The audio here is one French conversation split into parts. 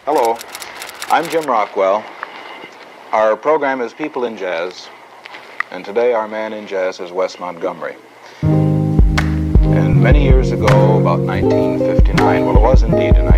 Hello, I'm Jim Rockwell. Our program is People in Jazz, and today our man in jazz is Wes Montgomery. And many years ago, about 1959, well, it was indeed in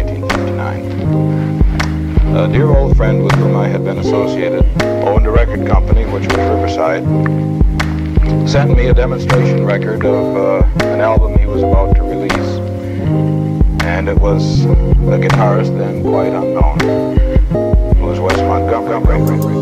1959, a dear old friend with whom I had been associated, owned a record company, which was Riverside, sent me a demonstration record of an album he was about to release. And it was a guitarist then quite unknown. It was Wes Montgomery.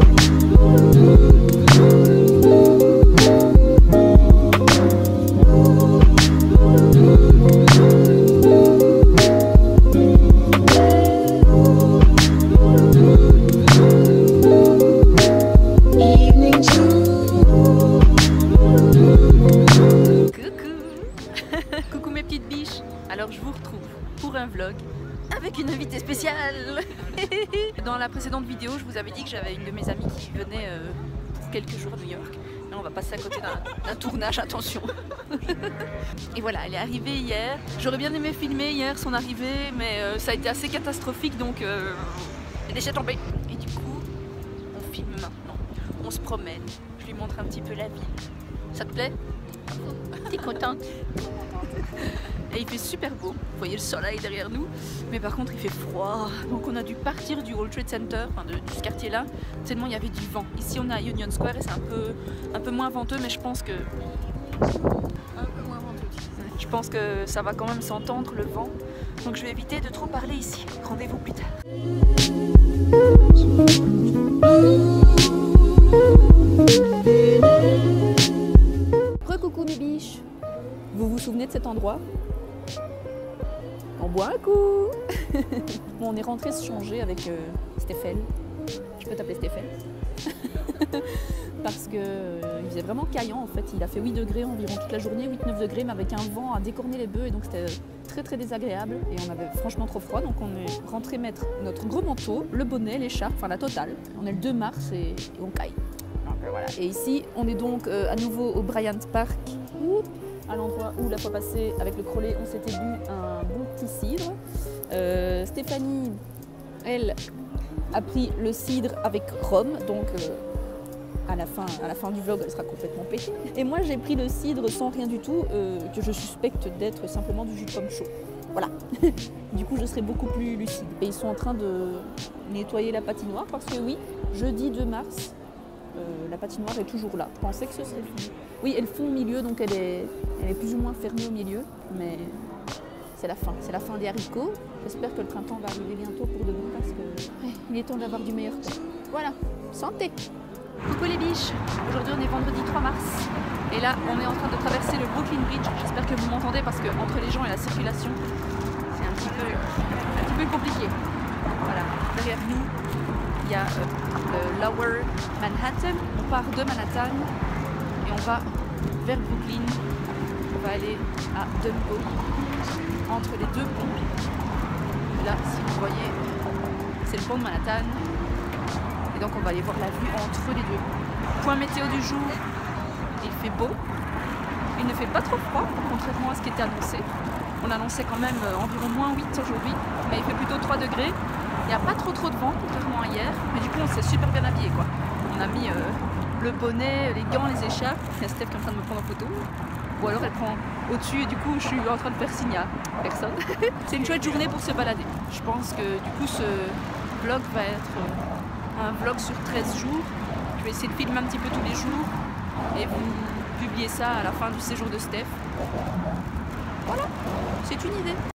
Coucou mes petites biches. Alors je vous retrouve pour un vlog avec une invitée spéciale. Dans la précédente vidéo, je vous avais dit que j'avais une de mes amies qui venait pour quelques jours à New York. Là, on va passer à côté d'un tournage, attention. Et voilà, elle est arrivée hier. J'aurais bien aimé filmer hier son arrivée, mais ça a été assez catastrophique, donc j'ai laissé tomber. Et du coup, on filme maintenant. On se promène. Je lui montre un petit peu la ville. Ça te plaît? T'es contente? Et il fait super beau, vous voyez le soleil derrière nous, mais par contre il fait froid, donc on a dû partir du World Trade Center, enfin de ce quartier là, tellement il y avait du vent. Ici on est à Union Square et c'est un peu moins venteux, mais je pense que... Je pense que ça va quand même s'entendre le vent, donc je vais éviter de trop parler ici. Rendez-vous plus tard. Re-coucou mes biches. Vous vous souvenez de cet endroit? On boit un coup. Bon, on est rentré se changer avec Stéphane. Je peux t'appeler Stéphane. Parce que il faisait vraiment caillant en fait. Il a fait 8 degrés environ toute la journée, 8-9 degrés, mais avec un vent à décorner les bœufs, et donc c'était très désagréable. Et on avait franchement trop froid, donc on est rentré mettre notre gros manteau, le bonnet, l'écharpe, enfin la totale. On est le 2 mars et on caille. Donc, voilà. Et ici, on est donc à nouveau au Bryant Park. À l'endroit où la fois passée avec le Crowley on s'était bu un bon petit cidre. Stéphanie, elle, a pris le cidre avec rhum, donc à la fin du vlog elle sera complètement pétée. Et moi j'ai pris le cidre sans rien du tout, que je suspecte d'être simplement du jus de pomme chaud. Voilà. Du coup je serai beaucoup plus lucide. Et ils sont en train de nettoyer la patinoire parce que oui, jeudi 2 mars, la patinoire est toujours là. Je pensais que ce serait fini. Oui, elle fond au milieu, donc elle est plus ou moins fermée au milieu, mais c'est la fin des haricots. J'espère que le printemps va arriver bientôt pour de bon, parce que ouais, il est temps d'avoir du meilleur temps. Voilà, santé! Coucou les biches! Aujourd'hui on est vendredi 3 mars, et là on est en train de traverser le Brooklyn Bridge. J'espère que vous m'entendez, parce que entre les gens et la circulation, c'est un petit peu compliqué. Voilà, derrière nous, il y a le Lower Manhattan. On part de Manhattan et on va vers Brooklyn. On va aller à Dumbo, entre les deux ponts. Et là, si vous voyez, c'est le pont de Manhattan. Et donc on va aller voir la vue entre les deux. Point météo du jour, il fait beau. Il ne fait pas trop froid, contrairement à ce qui était annoncé. On annonçait quand même environ -8 aujourd'hui, mais il fait plutôt 3 degrés. Il n'y a pas trop de vent, contrairement à hier, mais du coup on s'est super bien habillé quoi. On a mis le bonnet, les gants, les écharpes. Il y a Steph qui est en train de me prendre en photo. Ou alors elle prend au-dessus et du coup je suis en train de faire signe à personne. C'est une chouette journée pour se balader. Je pense que du coup ce vlog va être un vlog sur 13 jours. Je vais essayer de filmer un petit peu tous les jours et vous publier ça à la fin du séjour de Steph. Voilà, c'est une idée.